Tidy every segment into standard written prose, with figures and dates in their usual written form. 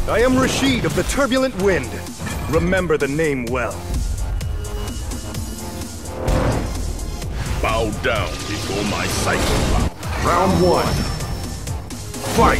I am Rashid of the Turbulent Wind. Remember the name well. Bow down before my cycle power. Round 1. Fight!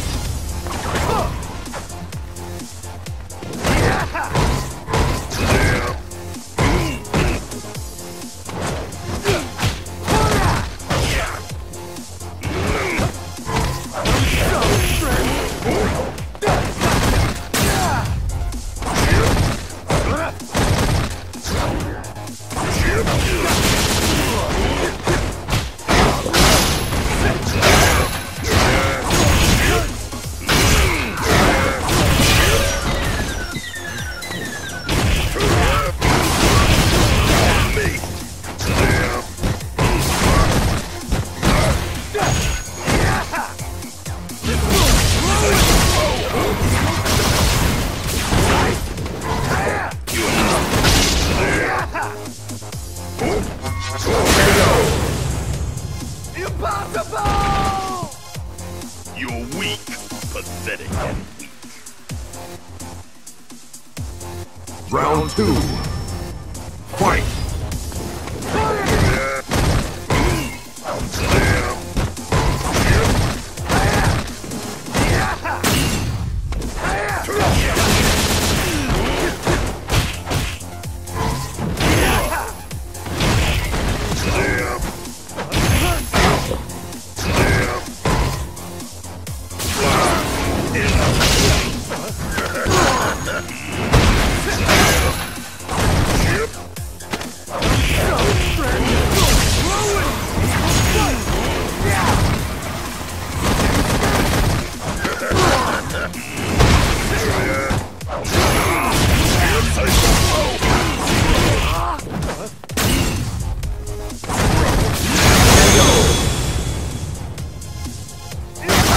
Impossible! You're weak, pathetic and weak. Round 2. Fight!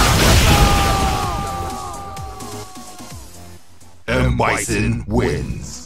M. Bison wins.